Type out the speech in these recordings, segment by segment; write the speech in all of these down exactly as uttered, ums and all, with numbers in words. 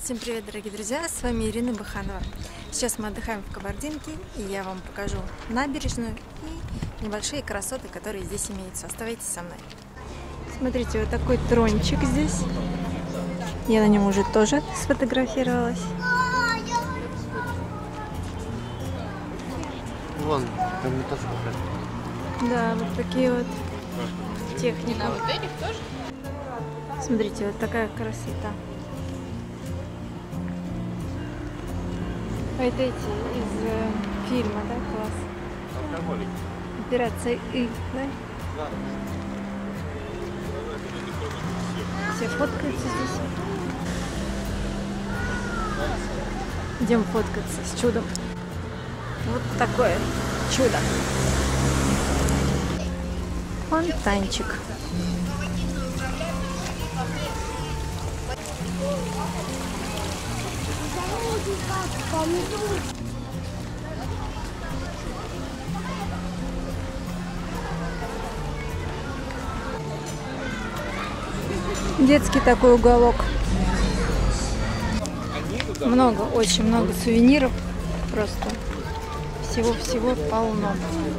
Всем привет, дорогие друзья, с вами Ирина Баханова. Сейчас мы отдыхаем в Кабардинке, и я вам покажу набережную и небольшие красоты, которые здесь имеются. Оставайтесь со мной. Смотрите, вот такой трончик здесь. Я на нем уже тоже сфотографировалась. Вон, там не то, что Да, вот такие вот техники. На вот этих тоже? Смотрите, вот такая красота. А это эти из э, фильма, да, класс? алкоголик. Операция И, да? Да. Все фоткаются здесь. Идем фоткаться с чудом. Вот такое чудо. Фонтанчик. Детский такой уголок. Много, очень много сувениров. Просто всего-всего полно.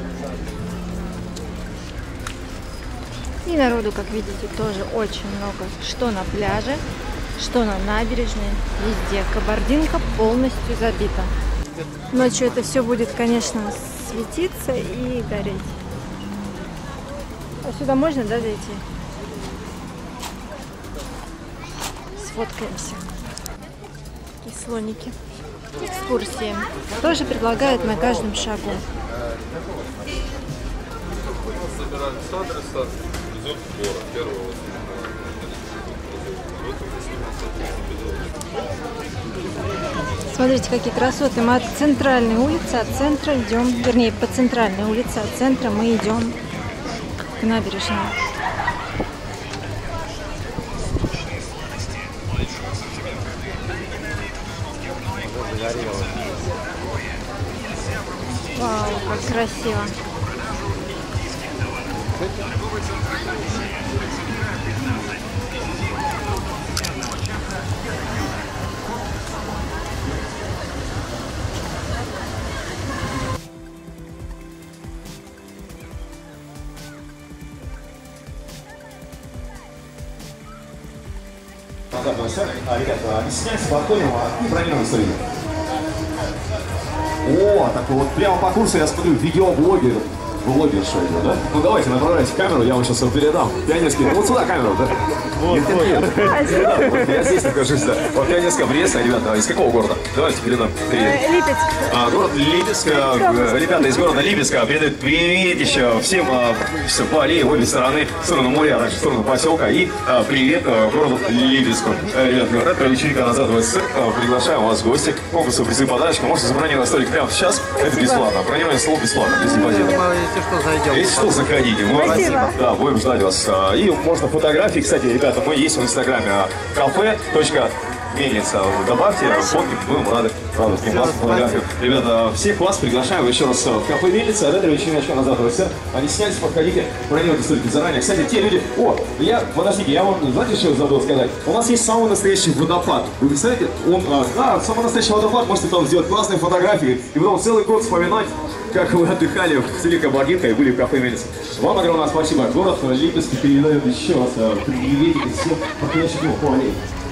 И народу, как видите, тоже очень много. Что на пляже, что на набережной, везде. Кабардинка полностью забита. Ночью это все будет, конечно, светиться и гореть. А сюда можно, да, зайти? Сфоткаемся. Такие слоники. Экскурсии. Тоже предлагают на каждом шагу. Собираем с адреса, везет в город первого. Смотрите, какие красоты. Мы от центральной улицы, от центра идем, вернее, по центральной улице, от центра мы идем к набережной. Вау, как красиво. А, ребята, не стесняйтесь, подходим и бронируем столик. О, так вот прямо по курсу я смотрю, видеоблогер. Блогер, что это, да? Ну давайте, направляйте камеру, я вам сейчас его передам. Пионерский, вот сюда камеру, да? Вот, нет, нет, нет. Да, вот я здесь нахожусь, да. Вот Пионерская Бреста, ребята, из какого города? Давайте передам привет. Липецк. А, город Липецк, ребята из города Липецка передают привет еще всем а, все по аллее, в обе стороны, в сторону моря, а также в сторону поселка. И а, привет а, городу Липецку. Ребята, ретро-вечеринка назад в СССР. А, приглашаем вас в гости. Конкурсы, призы, подарочки. Можете забронировать столик прямо сейчас. Это бесплатно. Бронирование столов бесплатно, без депозита. Если что, зайдем. Если что, заходите. Мы, Спасибо. да, будем ждать вас. И можно фотографии, кстати, ребята, мы есть в инстаграме кафе. Мельница. Добавьте, фотки, будем рады. Правда, сниматься фотографию. Ребята, всех вас приглашаем еще раз в кафе Мельница. Ретро вечериночка назад в СССР. Они снялись, подходите, бронируйте столики заранее. Кстати, те люди... О, я, подождите, я вам, знаете, что забыл сказать? У нас есть самый настоящий водопад. Вы представляете? Он, а, да, самый настоящий водопад. Можете там сделать классные фотографии. И потом целый год вспоминать, как вы отдыхали в селе Кабардинка и были в кафе Мельница. Вам огромное спасибо. Город Липецк передает еще раз приветики всем подходящих по аллее.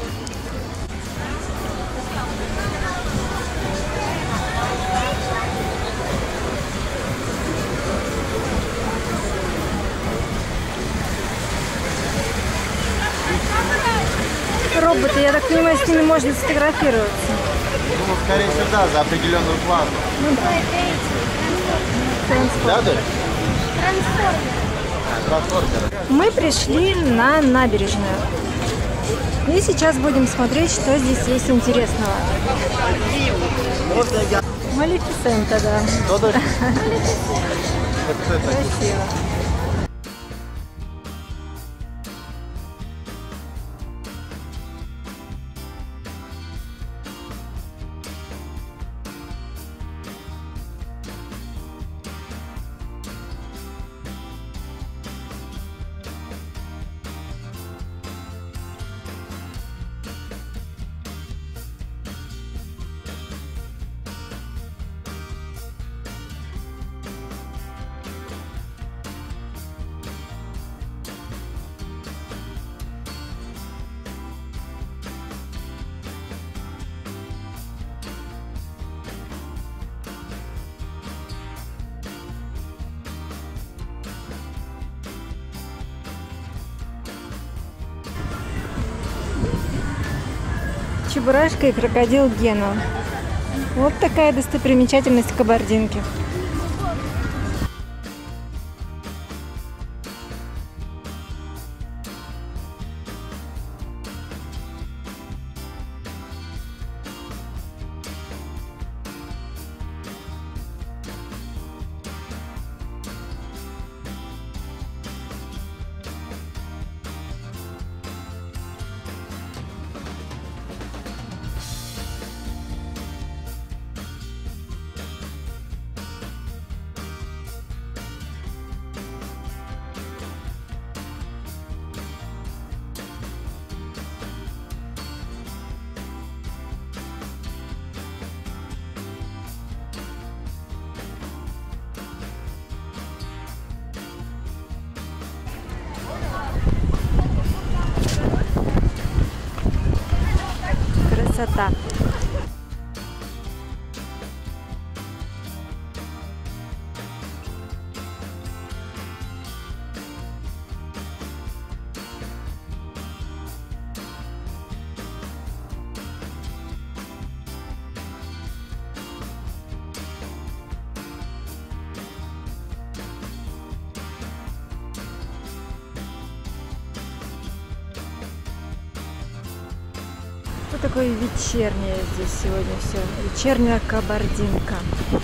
Роботы, я так понимаю, с ними можно сфотографироваться. Ну, скорее всего, да, за определенную плату. Ну да. Да, да? Трансформеры. Мы пришли на набережную. И сейчас будем смотреть, что здесь есть интересного. Малефисента, да. Красиво. Чебурашка и крокодил Гена. Вот такая достопримечательность Кабардинки. Красота. Вот такое вечернее здесь сегодня все. Вечерняя Кабардинка.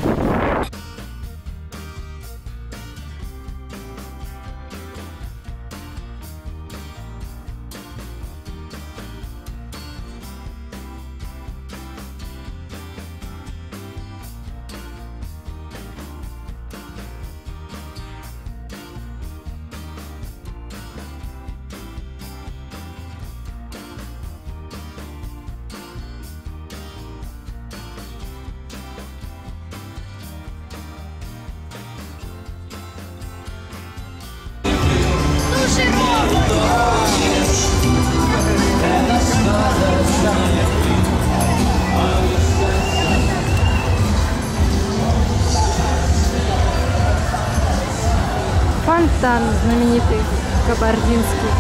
Фонтан знаменитый кабардинский.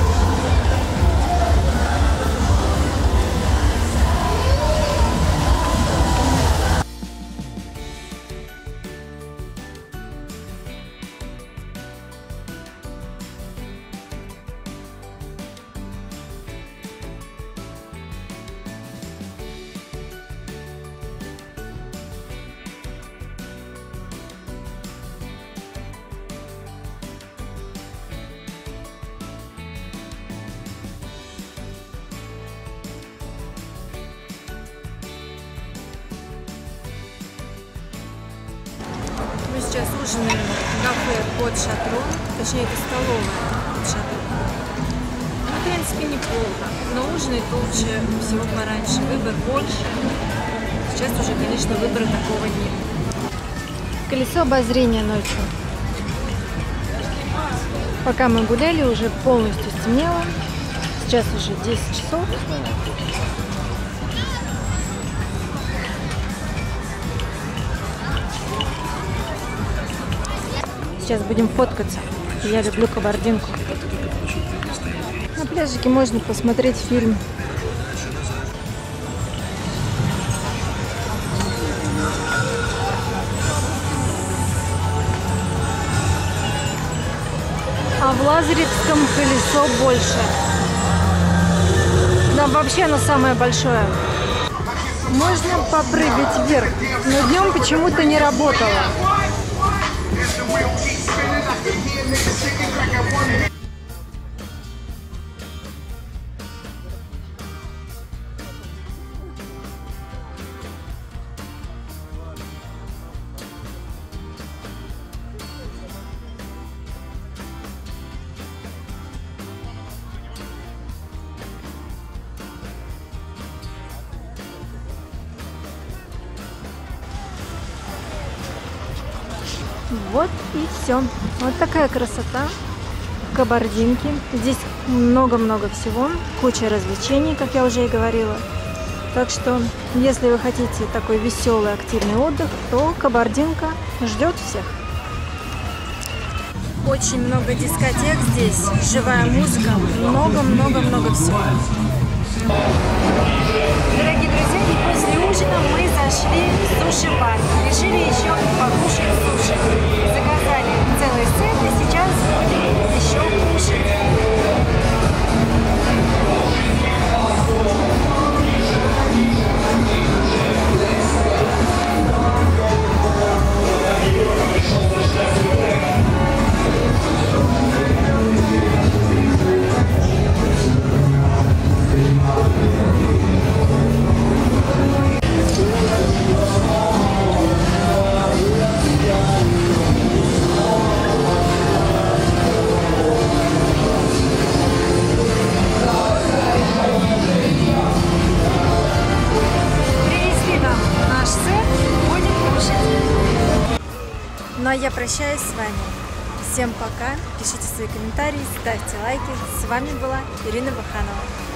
Мы сейчас ужинаем в кафе под шатром, точнее это столовая под шатром. Ну, в принципе, неплохо, но ужинать лучше всего пораньше, выбор больше. Сейчас уже, конечно, выбора такого нет. Колесо обозрения ночью. Пока мы гуляли, уже полностью стемнело. Сейчас уже десять часов. Сейчас будем фоткаться. Я люблю Кабардинку. На пляжике можно посмотреть фильм. А в Лазаревском колесо больше. Там вообще оно самое большое. Можно попрыгать вверх, но днем почему-то не работало. Вот и все. Вот такая красота в Кабардинке. Здесь много-много всего, куча развлечений, как я уже и говорила. Так что, если вы хотите такой веселый, активный отдых, то Кабардинка ждет всех. Очень много дискотек здесь, живая музыка, много-много-много всего. пришли в суши-бар. Решили еще покушать суши. Заказали целый сет и сейчас будем еще кушать. Ну а я прощаюсь с вами. Всем пока. Пишите свои комментарии, ставьте лайки. С вами была Ирина Баханова.